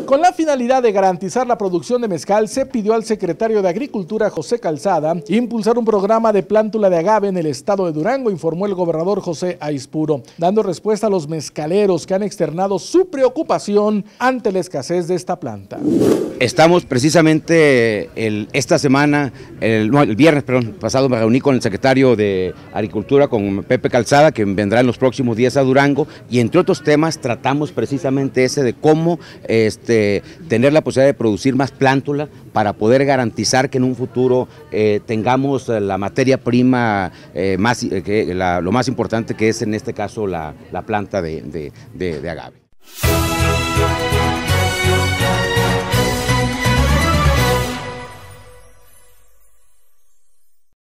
Con la finalidad de garantizar la producción de mezcal, se pidió al secretario de Agricultura, José Calzada, impulsar un programa de plántula de agave en el estado de Durango, informó el gobernador José Aispuro, dando respuesta a los mezcaleros que han externado su preocupación ante la escasez de esta planta. Estamos precisamente esta semana, el viernes pasado, me reuní con el secretario de Agricultura, con Pepe Calzada, que vendrá en los próximos días a Durango, y entre otros temas tratamos precisamente ese de cómo tener la posibilidad de producir más plántula para poder garantizar que en un futuro tengamos la materia prima, lo más importante, que es en este caso la planta de agave.